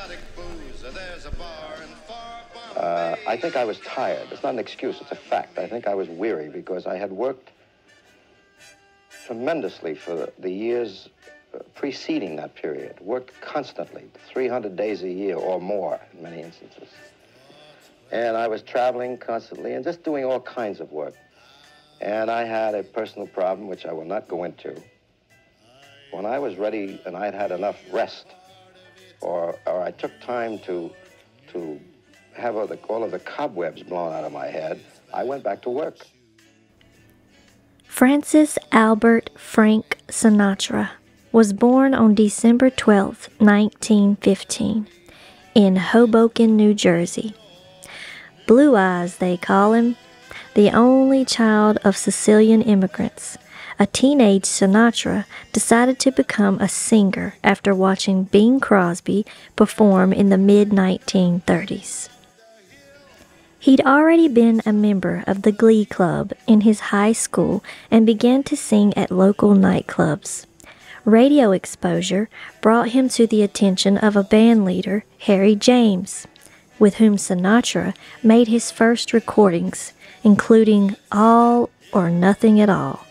I think I was tired. It's not an excuse, it's a fact. I think I was weary because I had worked tremendously for the years preceding that period, worked constantly, 300 days a year or more in many instances. And I was traveling constantly and just doing all kinds of work. And I had a personal problem, which I will not go into. When I was ready and I'd had enough rest, or I took time to have all of the cobwebs blown out of my head, I went back to work. Francis Albert Frank Sinatra was born on December 12, 1915, in Hoboken, New Jersey. Blue Eyes, they call him, the only child of Sicilian immigrants. A teenage Sinatra decided to become a singer after watching Bing Crosby perform in the mid-1930s. He'd already been a member of the Glee Club in his high school and began to sing at local nightclubs. Radio exposure brought him to the attention of a band leader, Harry James, with whom Sinatra made his first recordings, including All or Nothing at All.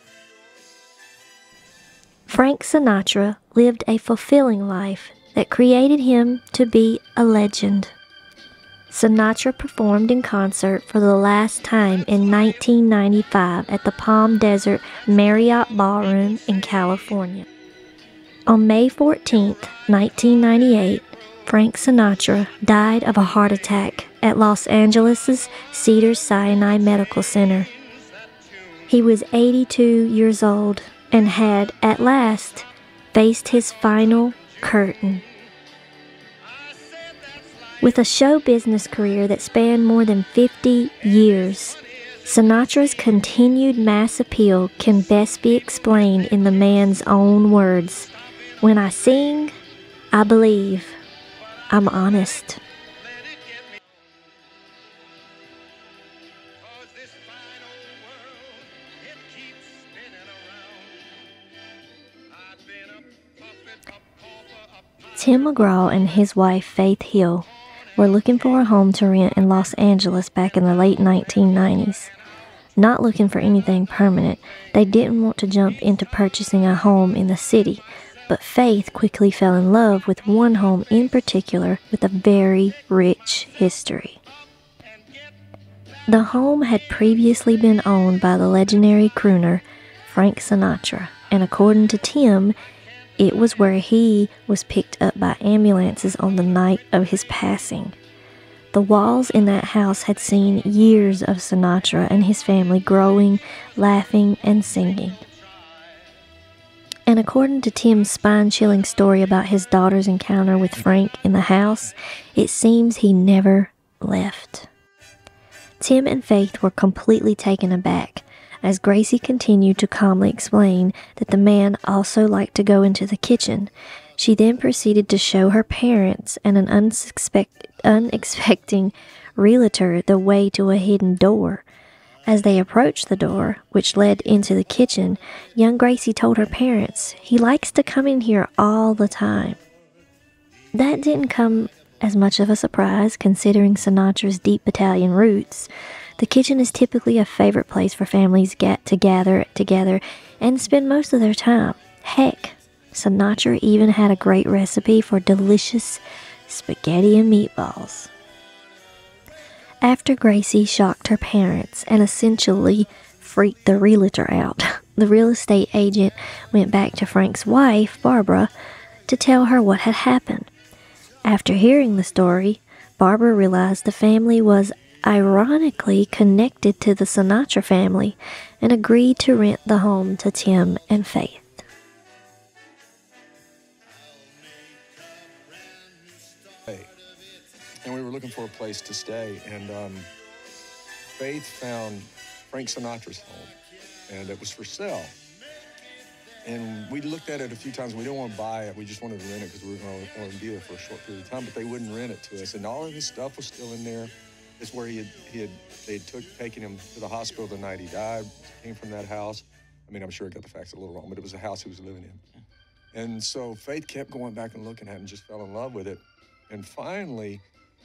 Frank Sinatra lived a fulfilling life that created him to be a legend. Sinatra performed in concert for the last time in 1995 at the Palm Desert Marriott Ballroom in California. On May 14, 1998, Frank Sinatra died of a heart attack at Los Angeles' Cedars-Sinai Medical Center. He was 82 years old and had, at last, faced his final curtain. With a show business career that spanned more than 50 years, Sinatra's continued mass appeal can best be explained in the man's own words. When I sing, I believe. I'm honest. Tim McGraw and his wife, Faith Hill, were looking for a home to rent in Los Angeles back in the late 1990s. Not looking for anything permanent, they didn't want to jump into purchasing a home in the city, but Faith quickly fell in love with one home in particular with a very rich history. The home had previously been owned by the legendary crooner Frank Sinatra, and according to Tim, it was where he was picked up by ambulances on the night of his passing. The walls in that house had seen years of Sinatra and his family growing, laughing, and singing. And according to Tim's spine-chilling story about his daughter's encounter with Frank in the house, it seems he never left. Tim and Faith were completely taken aback as Gracie continued to calmly explain that the man also liked to go into the kitchen. She then proceeded to show her parents and an unexpecting realtor the way to a hidden door. As they approached the door, which led into the kitchen, young Gracie told her parents, "He likes to come in here all the time." That didn't come as much of a surprise, considering Sinatra's deep Italian roots. The kitchen is typically a favorite place for families to gather together and spend most of their time. Heck, Sinatra even had a great recipe for delicious spaghetti and meatballs. After Gracie shocked her parents and essentially freaked the realtor out, the real estate agent went back to Frank's wife, Barbara, to tell her what had happened. After hearing the story, Barbara realized the family was ironically connected to the Sinatra family and agreed to rent the home to Tim and Faith. And we were looking for a place to stay, and Faith found Frank Sinatra's home, and it was for sale. And we looked at it a few times. We didn't want to buy it. We just wanted to rent it because we were going to be there for a short period of time, but they wouldn't rent it to us. And all of his stuff was still in there. It's where they had taken him to the hospital the night he died. Came from that house. I mean, I'm sure I got the facts a little wrong, but it was a house he was living in. And so Faith kept going back and looking at it and just fell in love with it. And finally,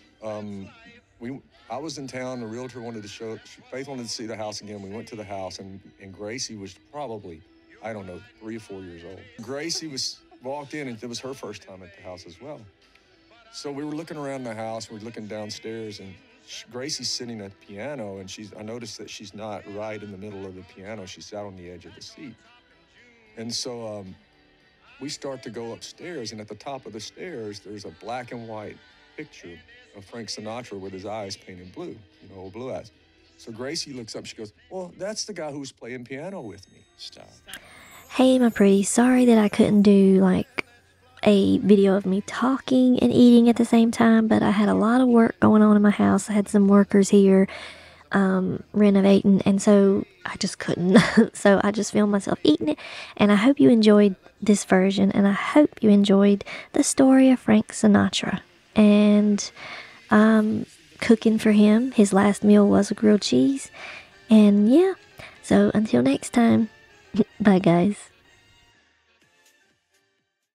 I was in town. The realtor wanted to Faith wanted to see the house again. We went to the house, and Gracie was probably, I don't know, 3 or 4 years old. Gracie walked in, and it was her first time at the house as well. So we were looking around the house. We were looking downstairs, and Gracie's sitting at the piano, and I noticed that she's not right in the middle of the piano. She's out on the edge of the seat. And so we start to go upstairs, and at the top of the stairs, there's a black and white picture of Frank Sinatra with his eyes painted blue, old blue eyes. So Gracie looks up, she goes, well, that's the guy who was playing piano with me. Stop. Hey, my pretty, sorry that I couldn't do like a video of me talking and eating at the same time, but I had a lot of work going on in my house. I had some workers here renovating, and so I just couldn't. So I just filmed myself eating it, and I hope you enjoyed this version, and I hope you enjoyed the story of Frank Sinatra and cooking for him. His last meal was a grilled cheese, and yeah, so until next time, bye guys.